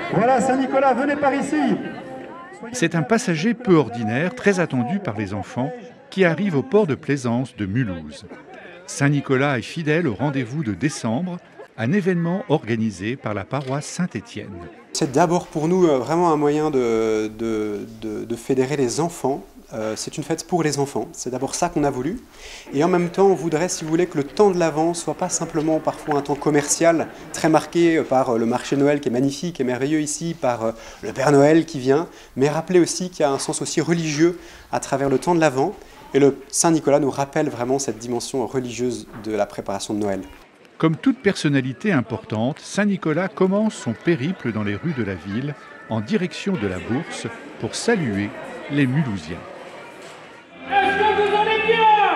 Voilà, Saint-Nicolas, venez par ici. C'est un passager peu ordinaire, très attendu par les enfants, qui arrive au port de plaisance de Mulhouse. Saint-Nicolas est fidèle au rendez-vous de décembre, un événement organisé par la paroisse Saint-Étienne. C'est d'abord pour nous vraiment un moyen de fédérer les enfants. C'est une fête pour les enfants, c'est d'abord ça qu'on a voulu. Et en même temps, on voudrait, si vous voulez, que le temps de l'Avent ne soit pas simplement parfois un temps commercial, très marqué par le marché Noël qui est magnifique et merveilleux ici, par le Père Noël qui vient, mais rappeler aussi qu'il y a un sens aussi religieux à travers le temps de l'Avent. Et le Saint-Nicolas nous rappelle vraiment cette dimension religieuse de la préparation de Noël. Comme toute personnalité importante, Saint-Nicolas commence son périple dans les rues de la ville en direction de la Bourse pour saluer les Mulhousiens. Est-ce que vous allez bien?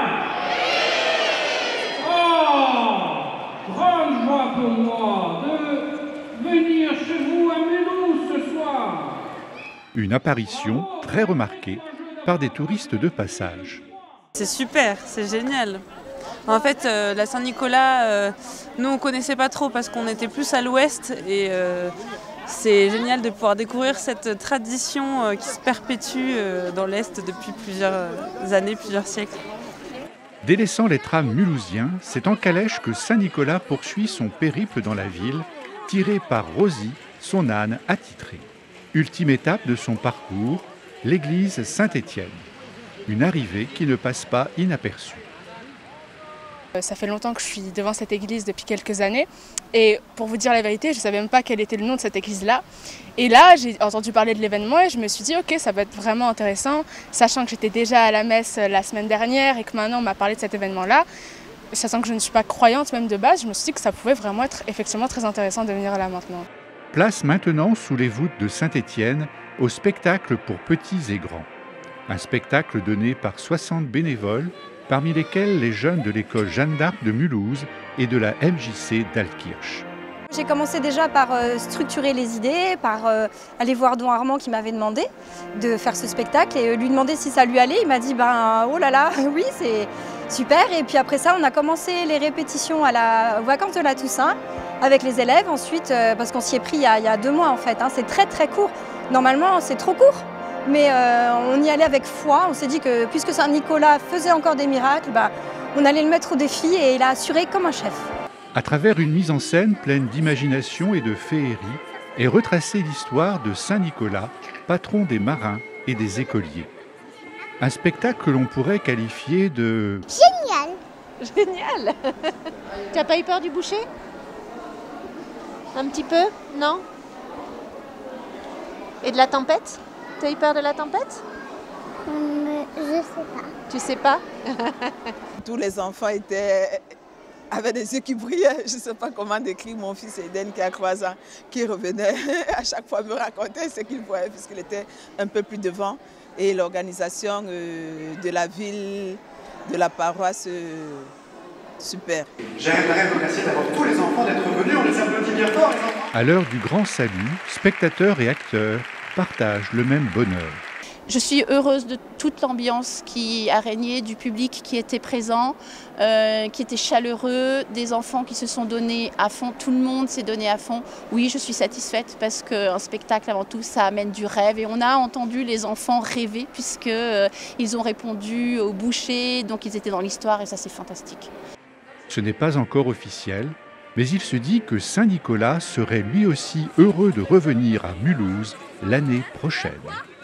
Oh, grande joie pour moi de venir chez vous à Mulhouse ce soir. Une apparition très remarquée par des touristes de passage. C'est super, c'est génial. En fait, la Saint-Nicolas, nous on ne connaissait pas trop parce qu'on était plus à l'ouest et c'est génial de pouvoir découvrir cette tradition qui se perpétue dans l'Est depuis plusieurs années, plusieurs siècles. Délaissant les trams mulhousiens, c'est en calèche que Saint-Nicolas poursuit son périple dans la ville, tiré par Rosie, son âne attitré. Ultime étape de son parcours, l'église Saint-Étienne. Une arrivée qui ne passe pas inaperçue. Ça fait longtemps que je suis devant cette église depuis quelques années et pour vous dire la vérité, je ne savais même pas quel était le nom de cette église-là. Et là, j'ai entendu parler de l'événement et je me suis dit ok, ça va être vraiment intéressant, sachant que j'étais déjà à la messe la semaine dernière et que maintenant on m'a parlé de cet événement-là. Sachant que je ne suis pas croyante même de base, je me suis dit que ça pouvait vraiment être effectivement très intéressant de venir là maintenant. Place maintenant sous les voûtes de Saint-Étienne au spectacle pour petits et grands. Un spectacle donné par 60 bénévoles, parmi lesquels les jeunes de l'école Jeanne d'Arc de Mulhouse et de la MJC d'Altkirch. J'ai commencé déjà par structurer les idées, par aller voir Don Armand qui m'avait demandé de faire ce spectacle et lui demander si ça lui allait. Il m'a dit oh là là, oui c'est super. Et puis après ça, on a commencé les répétitions aux vacances de la Toussaint avec les élèves. Ensuite, parce qu'on s'y est pris il y a 2 mois en fait, c'est très très court. Normalement, c'est trop court. Mais on y allait avec foi, on s'est dit que puisque Saint-Nicolas faisait encore des miracles, on allait le mettre au défi et il a assuré comme un chef. À travers une mise en scène pleine d'imagination et de féerie, est retracée l'histoire de Saint-Nicolas, patron des marins et des écoliers. Un spectacle que l'on pourrait qualifier de... Génial! Génial! Tu n'as pas eu peur du boucher? Un petit peu? Non? Et de la tempête? Tu as eu peur de la tempête? Je sais pas. Tu sais pas? Tous les enfants avaient des yeux qui brillaient. Je ne sais pas comment décrire mon fils Eden qui a 3 ans, qui revenait à chaque fois me raconter ce qu'il voyait puisqu'il était un peu plus devant. Et l'organisation de la ville, de la paroisse, super. J'aimerais remercier d'abord tous les enfants d'être venus. On les applaudit bien fort, les enfants. À l'heure du grand salut, spectateurs et acteurs partagent le même bonheur. Je suis heureuse de toute l'ambiance qui a régné, du public qui était présent, qui était chaleureux, des enfants qui se sont donnés à fond, tout le monde s'est donné à fond. Oui, je suis satisfaite parce qu'un spectacle avant tout, ça amène du rêve et on a entendu les enfants rêver puisqu'ils ont répondu au boucher, donc ils étaient dans l'histoire et ça c'est fantastique. Ce n'est pas encore officiel, mais il se dit que Saint-Nicolas serait lui aussi heureux de revenir à Mulhouse l'année prochaine.